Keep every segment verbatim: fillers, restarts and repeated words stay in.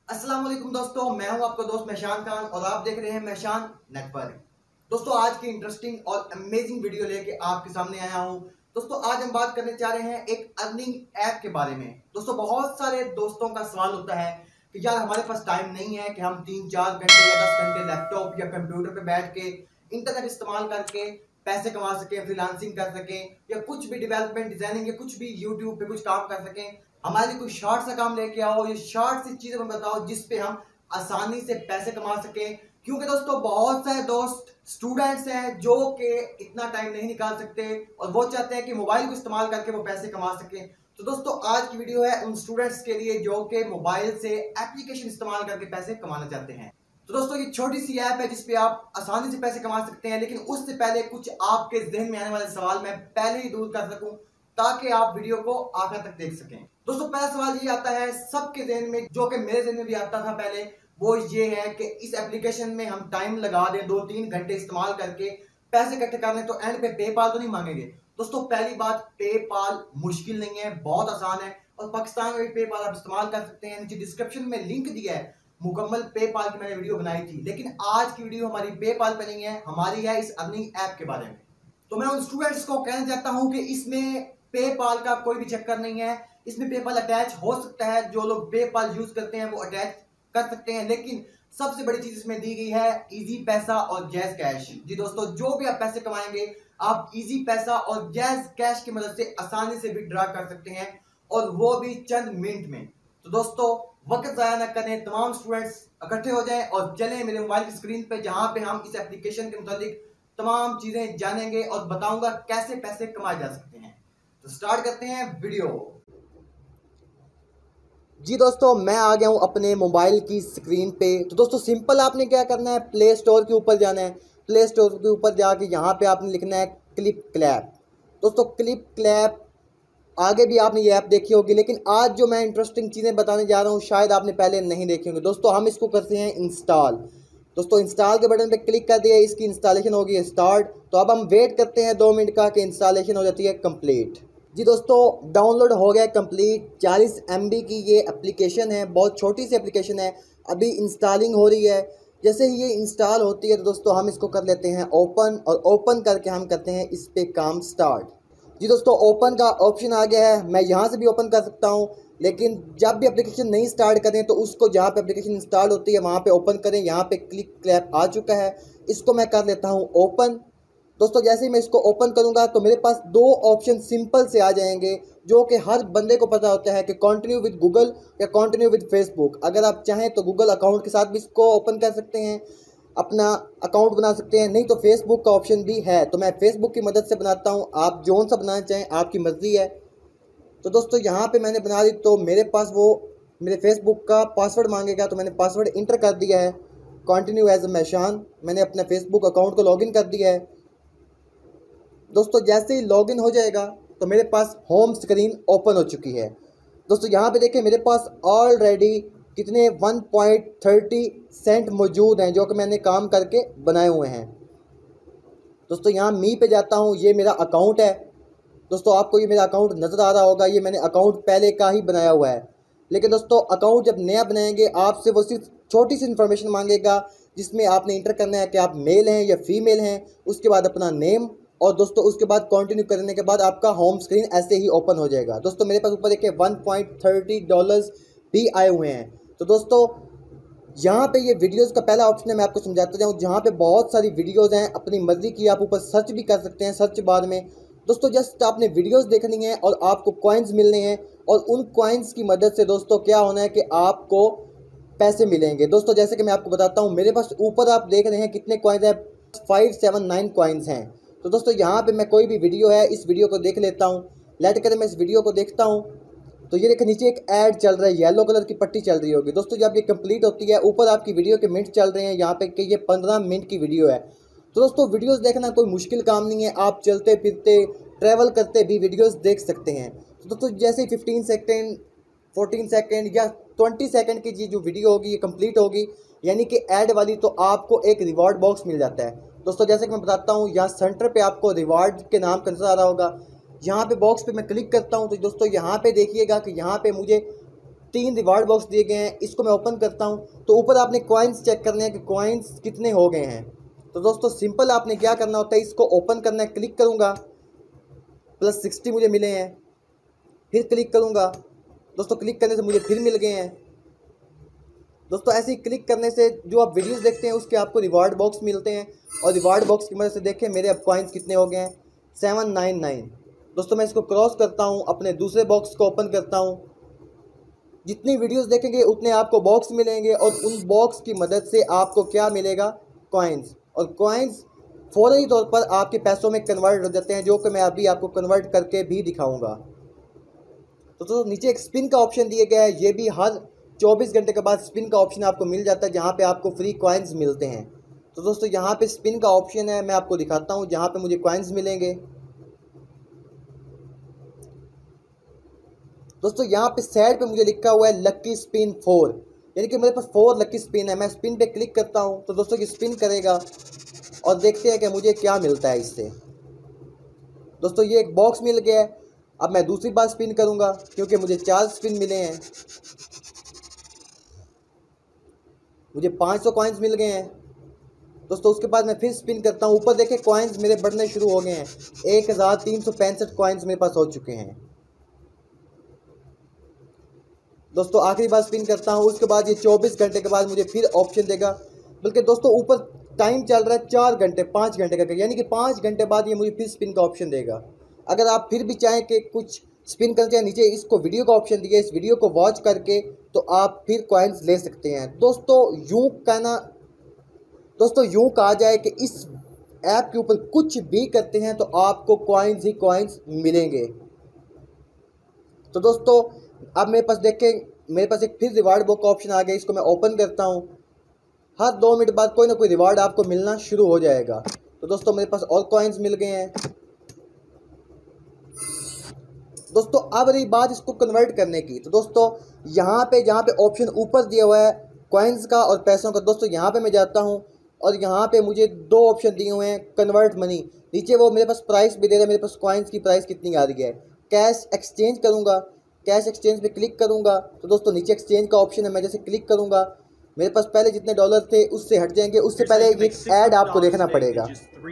अस्सलाम वालेकुम दोस्तों, मैं हूं आपका दोस्त मेहशान खान और आप देख रहे हैं मेहशान नेटवर्क। दोस्तों आज की इंटरेस्टिंग और अमेजिंग वीडियो लेके आपके सामने आया हूं। दोस्तों आज हम बात करने जा रहे हैं एक अर्निंग ऐप के बारे में। दोस्तों बहुत सारे दोस्तों का सवाल होता है कि यार हमारे पास टाइम नहीं है कि हम तीन चार घंटे या दस घंटे लैपटॉप या कंप्यूटर पे बैठ के इंटरनेट इस्तेमाल करके पैसे कमा सकें, फ्रीलांसिंग कर सकें या कुछ भी डेवलपमेंट डिजाइनिंग या कुछ भी यूट्यूब पे कुछ काम कर सकें। हमारे लिए कोई शॉर्ट सा काम लेके आओ, ये शॉर्ट सी चीजें बताओ जिस पे हम आसानी से पैसे कमा सकें। क्योंकि दोस्तों बहुत सारे दोस्त स्टूडेंट्स हैं जो कि इतना टाइम नहीं निकाल सकते और वो चाहते हैं कि मोबाइल को इस्तेमाल करके वो पैसे कमा सकें। तो दोस्तों आज की वीडियो है उन स्टूडेंट्स के लिए जो कि मोबाइल से एप्लीकेशन इस्तेमाल करके पैसे कमाना चाहते हैं। तो दोस्तों ये छोटी सी ऐप है जिसपे आप आसानी से पैसे कमा सकते हैं, लेकिन उससे पहले कुछ आपके जहन में आने वाले सवाल मैं पहले ही दूर कर सकूं ताकि आप वीडियो को आखिर तक देख सकें। दोस्तों पहला सवाल ये आता है सबके जहन में, जो कि मेरे जहन में भी आता था पहले, वो ये है कि इस एप्लीकेशन में हम टाइम लगा दें, दो तीन घंटे इस्तेमाल करके पैसे इकट्ठे कर लें तो एंड पे पेपाल तो नहीं मांगेंगे। दोस्तों पहली बात, पेपाल मुश्किल नहीं है, बहुत आसान है और पाकिस्तान में भी पेपाल आप इस्तेमाल कर सकते हैं। नीचे डिस्क्रिप्शन में लिंक दिया है, मुकम्मल पेपाल की मैंने वीडियो बनाई थी। लेकिन आज की वीडियो हमारी पेपाल पे नहीं है, हमारी है इस अर्निंग ऐप के बारे में। तो मैं उन स्टूडेंट्स को कहना चाहता हूं कि इसमें पेपाल का कोई भी चक्कर नहीं है, इसमें पेपाल अटैच हो सकता है, जो लोग पेपाल यूज करते हैं वो अटैच कर सकते हैं, लेकिन सबसे बड़ी चीज इसमें दी गई है इजी पैसा और जैज कैश। जी दोस्तों जो भी आप पैसे कमाएंगे आप इजी पैसा और जैज कैश की मदद से आसानी से विड्रॉ कर सकते हैं और वो भी चंद मिनट में। तो दोस्तों वक्त जाया न करें, तमाम स्टूडेंट्स इकट्ठे हो जाएं और चलें मेरे मोबाइल की स्क्रीन पे, जहां पे हम इस एप्लीकेशन के मुताबिक तमाम चीजें जानेंगे और बताऊंगा कैसे पैसे कमाए जा सकते हैं। तो स्टार्ट करते हैं वीडियो। जी दोस्तों मैं आ गया हूं अपने मोबाइल की स्क्रीन पे। तो दोस्तों सिंपल आपने क्या करना है, प्ले स्टोर के ऊपर जाना है। प्ले स्टोर के ऊपर जाके यहाँ पे आपने लिखना है क्लिप क्लैप। दोस्तों क्लिप क्लैप आगे भी आपने ये ऐप देखी होगी, लेकिन आज जो मैं इंटरेस्टिंग चीज़ें बताने जा रहा हूँ शायद आपने पहले नहीं देखी होंगी। दोस्तों हम इसको करते हैं इंस्टॉल। दोस्तों इंस्टॉल के बटन पे क्लिक कर दिया, इसकी इंस्टॉलेशन होगी स्टार्ट। तो अब हम वेट करते हैं दो मिनट का कि इंस्टॉलेशन हो जाती है कंप्लीट। जी दोस्तों डाउनलोड हो गया कंप्लीट। चालीस एम बी की ये एप्लीकेशन है, बहुत छोटी सी एप्लीकेशन है, अभी इंस्टॉलिंग हो रही है। जैसे ही ये इंस्टॉल होती है तो दोस्तों हम इसको कर लेते हैं ओपन, और ओपन करके हम करते हैं इस पे काम स्टार्ट। जी दोस्तों ओपन का ऑप्शन आ गया है, मैं यहाँ से भी ओपन कर सकता हूँ, लेकिन जब भी एप्लीकेशन नहीं स्टार्ट करें तो उसको जहाँ पे एप्लीकेशन इंस्टॉल होती है वहाँ पे ओपन करें। यहाँ पे क्लिक क्लैप आ चुका है, इसको मैं कर लेता हूँ ओपन। दोस्तों जैसे ही मैं इसको ओपन करूंगा तो मेरे पास दो ऑप्शन सिंपल से आ जाएंगे, जो कि हर बंदे को पता होता है कि कंटिन्यू विद गूगल या कंटिन्यू विद फेसबुक। अगर आप चाहें तो गूगल अकाउंट के साथ भी इसको ओपन कर सकते हैं, अपना अकाउंट बना सकते हैं, नहीं तो फेसबुक का ऑप्शन भी है। तो मैं फेसबुक की मदद से बनाता हूँ, आप जोन सा बनाना चाहें आपकी मर्ज़ी है। तो दोस्तों यहाँ पे मैंने बना दी, तो मेरे पास वो मेरे फेसबुक का पासवर्ड मांगेगा, तो मैंने पासवर्ड इंटर कर दिया है, कंटिन्यू एज अ मेहशान। मैंने अपने फेसबुक अकाउंट को लॉगिन कर दिया है। दोस्तों जैसे ही लॉगिन हो जाएगा तो मेरे पास होम स्क्रीन ओपन हो चुकी है। दोस्तों यहाँ पे देखें मेरे पास ऑलरेडी कितने वन पॉइंट थर्टी सेंट मौजूद हैं जो कि मैंने काम करके बनाए हुए हैं। दोस्तों यहाँ मी पे जाता हूँ, ये मेरा अकाउंट है। दोस्तों आपको ये मेरा अकाउंट नज़र आ रहा होगा, ये मैंने अकाउंट पहले का ही बनाया हुआ है। लेकिन दोस्तों अकाउंट जब नया बनाएंगे आपसे वो सिर्फ छोटी सी इन्फॉर्मेशन मांगेगा, जिसमें आपने इंटर करना है कि आप मेल हैं या फीमेल हैं, उसके बाद अपना नेम, और दोस्तों उसके बाद कंटिन्यू करने के बाद आपका होम स्क्रीन ऐसे ही ओपन हो जाएगा। दोस्तों मेरे पास ऊपर देखिए वन पॉइंट थर्टी डॉलर्स भी आए हुए हैं। तो दोस्तों यहाँ पे ये वीडियोस का पहला ऑप्शन है, मैं आपको समझाता जाऊँ, जहाँ पे बहुत सारी वीडियोस हैं, अपनी मर्जी की आप ऊपर सर्च भी कर सकते हैं सर्च बार में। दोस्तों जस्ट आपने वीडियोस देखनी है और आपको कॉइन्स मिलने हैं, और उन कॉइन्स की मदद से दोस्तों क्या होना है कि आपको पैसे मिलेंगे। दोस्तों जैसे कि मैं आपको बताता हूँ, मेरे पास ऊपर आप देख रहे हैं कितने कॉइन्स हैं, फाइव सेवन नाइन कॉइन्स हैं। तो दोस्तों यहाँ पे मैं कोई भी वीडियो है इस वीडियो को देख लेता हूँ। लेट कर मैं इस वीडियो को देखता हूँ तो ये देखिए नीचे एक ऐड चल रहा है, येलो कलर की पट्टी चल रही होगी। दोस्तों जब ये कंप्लीट होती है ऊपर आपकी वीडियो के मिनट चल रहे हैं यहाँ पे कि ये पंद्रह मिनट की वीडियो है। तो दोस्तों वीडियोस देखना कोई मुश्किल काम नहीं है, आप चलते फिरते ट्रैवल करते भी वीडियोस देख सकते हैं। तो दोस्तों जैसे फिफ्टीन सेकेंड फोर्टीन सेकेंड या ट्वेंटी सेकेंड की जो वीडियो होगी ये कंप्लीट होगी, यानी कि ऐड वाली, तो आपको एक रिवॉर्ड बॉक्स मिल जाता है। दोस्तों जैसे कि मैं बताता हूँ, यहाँ सेंटर पे आपको रिवार्ड के नाम का नजर आ रहा होगा, यहाँ पे बॉक्स पे मैं क्लिक करता हूँ तो दोस्तों यहाँ पे देखिएगा कि यहाँ पे मुझे तीन रिवार्ड बॉक्स दिए गए हैं, इसको मैं ओपन करता हूँ तो ऊपर आपने कॉइन्स चेक करने हैं कि कॉइन्स कितने हो गए हैं। तो दोस्तों सिंपल आपने क्या करना होता है, इसको ओपन करना है, क्लिक करूँगा, प्लस सिक्सटी मुझे मिले हैं, फिर क्लिक करूँगा दोस्तों, क्लिक करने से मुझे फिर मिल गए हैं दोस्तों। ऐसे ही क्लिक करने से जो आप वीडियोस देखते हैं उसके आपको रिवार्ड बॉक्स मिलते हैं, और रिवार्ड बॉक्स की मदद से देखें मेरे अब कॉइन्स कितने हो गए हैं, सेवन नाइन नाइन। दोस्तों मैं इसको क्रॉस करता हूँ, अपने दूसरे बॉक्स को ओपन करता हूँ। जितनी वीडियोस देखेंगे उतने आपको बॉक्स मिलेंगे, और उन बॉक्स की मदद से आपको क्या मिलेगा, कॉइन्स। और कॉइन्स फ़ौरी तौर पर आपके पैसों में कन्वर्ट हो जाते हैं, जो कि मैं अभी आपको कन्वर्ट करके भी दिखाऊंगा। तो दोस्तों नीचे एक स्पिन का ऑप्शन दिया गया है, ये भी हर चौबीस घंटे के बाद स्पिन का ऑप्शन आपको मिल जाता है, जहाँ पे आपको फ्री कॉइन्स मिलते हैं। तो दोस्तों यहाँ पे स्पिन का ऑप्शन है, मैं आपको दिखाता हूँ जहाँ पे मुझे कॉइन्स मिलेंगे। दोस्तों यहाँ पे साइड पे मुझे लिखा हुआ है लक्की स्पिन फोर, यानी कि मेरे पास फोर लक्की स्पिन है। मैं स्पिन पे क्लिक करता हूँ तो दोस्तों ये स्पिन करेगा, और देखते हैं कि मुझे क्या मिलता है इससे। दोस्तों ये एक बॉक्स मिल गया है। अब मैं दूसरी बार स्पिन करूँगा क्योंकि मुझे चार स्पिन मिले हैं, मुझे पाँच सौ कॉइन्स मिल गए हैं दोस्तों। उसके बाद मैं फिर स्पिन करता हूँ, ऊपर देखें कॉइन्स मेरे बढ़ने शुरू हो गए हैं, एक हज़ार तीन सौ पैंसठ कॉइन्स मेरे पास हो चुके हैं दोस्तों। आखिरी बार स्पिन करता हूँ, उसके बाद ये चौबीस घंटे के बाद मुझे फिर ऑप्शन देगा, बल्कि दोस्तों ऊपर टाइम चल रहा है चार घंटे पाँच घंटे का, यानी कि पाँच घंटे बाद ये मुझे फिर स्पिन का ऑप्शन देगा। अगर आप फिर भी चाहें कि कुछ स्पिन करना चाहें, नीचे इसको वीडियो का ऑप्शन दिया, इस वीडियो को वॉच करके तो आप फिर कॉइन्स ले सकते हैं दोस्तों। यूँ कहना दोस्तों यूँ कहा जाए कि इस ऐप के ऊपर कुछ भी करते हैं तो आपको कॉइन्स ही कॉइन्स मिलेंगे। तो दोस्तों अब मेरे पास देखें, मेरे पास एक फिर रिवार्ड बुक का ऑप्शन आ गया, इसको मैं ओपन करता हूँ। हर दो मिनट बाद कोई ना कोई रिवार्ड आपको मिलना शुरू हो जाएगा। तो दोस्तों मेरे पास और कॉइन्स मिल गए हैं दोस्तों। अब रही बात इसको कन्वर्ट करने की, तो दोस्तों यहाँ पे जहाँ पे ऑप्शन ऊपर दिया हुआ है कॉइन्स का और पैसों का, दोस्तों यहाँ पे मैं जाता हूँ और यहाँ पे मुझे दो ऑप्शन दिए हुए हैं, कन्वर्ट मनी, नीचे वो मेरे पास प्राइस भी दे रहा है, मेरे पास कॉइन्स की प्राइस कितनी आ रही है। कैश एक्सचेंज करूँगा, कैश एक्सचेंज पे क्लिक करूँगा तो दोस्तों नीचे एक्सचेंज का ऑप्शन है, मैं जैसे क्लिक करूँगा मेरे पास पहले जितने डॉलर थे उससे हट जाएंगे। उससे पहले एक ऐड आपको देखना पड़ेगा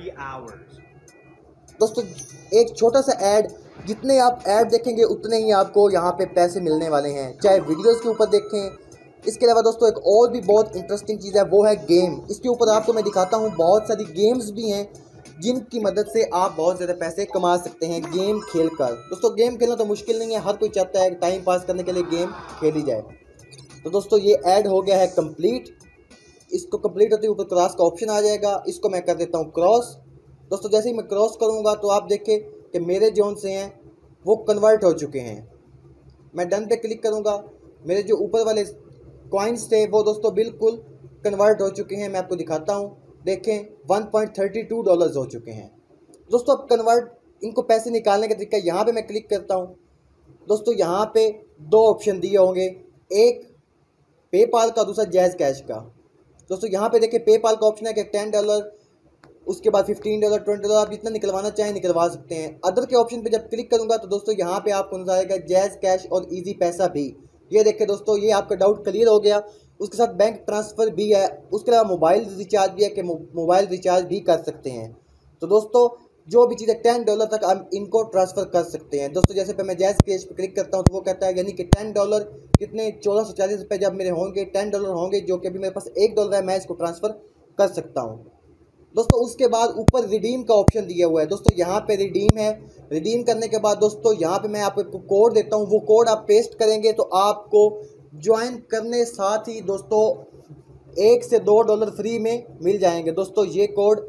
दोस्तों, एक छोटा सा ऐड, जितने आप ऐड देखेंगे उतने ही आपको यहाँ पे पैसे मिलने वाले हैं, चाहे वीडियोस के ऊपर देखें। इसके अलावा दोस्तों एक और भी बहुत इंटरेस्टिंग चीज़ है, वो है गेम। इसके ऊपर आपको मैं दिखाता हूँ, बहुत सारी गेम्स भी हैं जिनकी मदद से आप बहुत ज़्यादा पैसे कमा सकते हैं गेम खेल कर। दोस्तों गेम खेलना तो मुश्किल नहीं है, हर कोई चाहता है टाइम पास करने के लिए गेम खेली जाए। तो दोस्तों ये ऐड हो गया है कंप्लीट, इसको कंप्लीट होते ही ऊपर क्रॉस का ऑप्शन आ जाएगा, इसको मैं कर देता हूँ क्रॉस। दोस्तों जैसे ही मैं क्रॉस करूँगा तो आप देखें कि मेरे जोन से हैं वो कन्वर्ट हो चुके हैं। मैं डन पे क्लिक करूँगा, मेरे जो ऊपर वाले कॉइन्स थे वो दोस्तों बिल्कुल कन्वर्ट हो चुके हैं। मैं आपको दिखाता हूँ, देखें one point thirty two dollars हो चुके हैं दोस्तों। अब कन्वर्ट इनको पैसे निकालने का तरीका, यहाँ पे मैं क्लिक करता हूँ दोस्तों, यहाँ पे दो ऑप्शन दिए होंगे, एक पेपाल का, दूसरा जैज़ कैश का। दोस्तों यहाँ पे देखिए पेपाल का ऑप्शन है कि टेन डॉलर, उसके बाद फिफ्टीन डॉलर, ट्वेंटी डॉलर, आप जितना निकलवाना चाहें निकलवा सकते हैं। अदर के ऑप्शन पे जब क्लिक करूँगा तो दोस्तों यहाँ पे आपको नजर आएगा जैज़ कैश और इजी पैसा भी। ये देखिए दोस्तों, ये आपका डाउट क्लियर हो गया। उसके साथ बैंक ट्रांसफ़र भी है, उसके अलावा मोबाइल रिचार्ज भी है कि मोबाइल रिचार्ज भी कर सकते हैं। तो दोस्तों जो भी चीज़ें टेन डॉलर तक आप इनको ट्रांसफ़र कर सकते हैं दोस्तों। जैसे पे मैं जैज़ कैश पे क्लिक करता हूँ तो वो कहता है यानी कि टेन डॉलर कितने चौदह सौ चालीस रुपये जब मेरे होंगे, टेन डॉलर होंगे, जो कि अभी मेरे पास एक डॉलर है, मैं इसको ट्रांसफ़र कर सकता हूँ दोस्तों। उसके बाद ऊपर रिडीम का ऑप्शन दिया हुआ है दोस्तों, यहाँ पे रिडीम है। रिडीम करने के बाद दोस्तों यहाँ पे मैं आपको कोड देता हूँ, वो कोड आप पेस्ट करेंगे तो आपको ज्वाइन करने साथ ही दोस्तों एक से दो डॉलर फ्री में मिल जाएंगे दोस्तों। ये कोड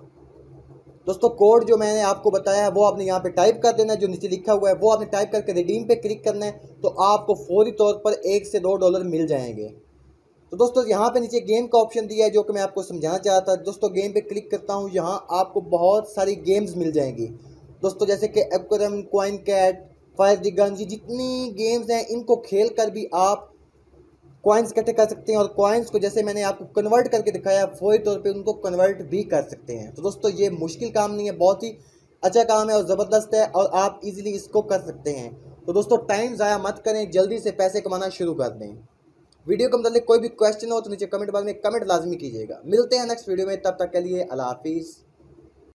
दोस्तों कोड जो मैंने आपको बताया है वो आपने यहाँ पे टाइप कर देना है, जो नीचे लिखा हुआ है वो आपने टाइप करके रिडीम पे क्लिक करना है, तो आपको फौरी तौर पर एक से दो डॉलर मिल जाएंगे। तो दोस्तों यहाँ पे नीचे गेम का ऑप्शन दिया है जो कि मैं आपको समझाना चाहता था दोस्तों। गेम पे क्लिक करता हूँ, यहाँ आपको बहुत सारी गेम्स मिल जाएंगी दोस्तों, जैसे कि aquarium, coin cat, fire the gun, जितनी गेम्स हैं इनको खेल कर भी आप कॉइन्स इकट्ठे कर सकते हैं, और कॉइन्स को जैसे मैंने आपको कन्वर्ट करके दिखाया फौरी तौर पे उनको कन्वर्ट भी कर सकते हैं। तो दोस्तों ये मुश्किल काम नहीं है, बहुत ही अच्छा काम है और ज़बरदस्त है, और आप इजीली इसको कर सकते हैं। तो दोस्तों टाइम ज़ाया मत करें, जल्दी से पैसे कमाना शुरू कर दें। वीडियो के मतलब कोई भी क्वेश्चन हो तो नीचे कमेंट बॉक्स में कमेंट लाजमी कीजिएगा। मिलते हैं नेक्स्ट वीडियो में, तब तक के लिए अल्लाह हाफिज़।